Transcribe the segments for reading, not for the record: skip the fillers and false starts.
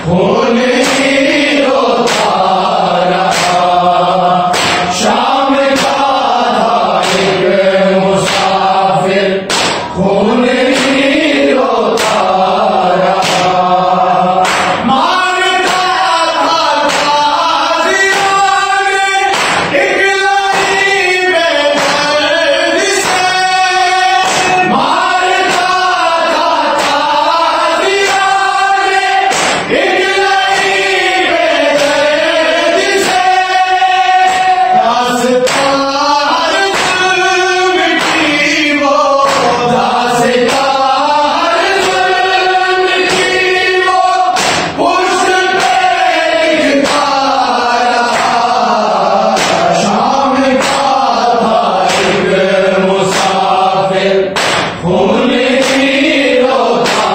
खून ही रोता रहा। शाम का था एक मुसाफिर, खून ही रोता रहा। मारता था ताज़ियों ने एक लड़ी बेदर्द से, मारता था ताज़ियों ने एक लड़ी बेदर्द से। दास्तान जुल्म की वो, दास्तान जुल्म की वो पुष्ट पे लिखता रहा। शाम का था एक मुसाफिर, खून ही रोता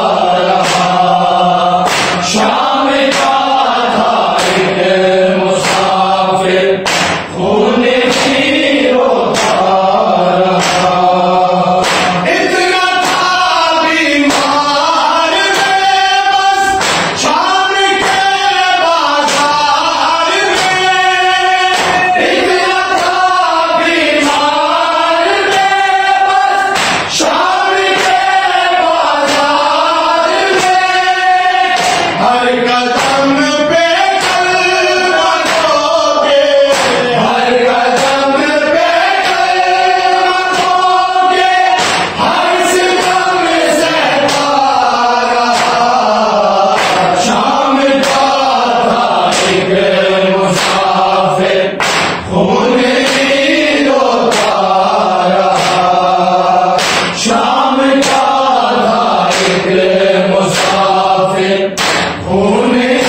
रहा। शाम का था एक मुसाफिर, खून ही रोता रहा। इतना था बीमार बेबस शाम के बाजार में, इतना था बीमार बेबस शाम के बाजार में। हर कदम पे कलमा दोगे, हर कदम पे कलमा दोगे, हर सितम सहता रहा। शाम का था एक मुसाफिर, खून ही रोता रहा। शाम का था एक मुसाफिर, खून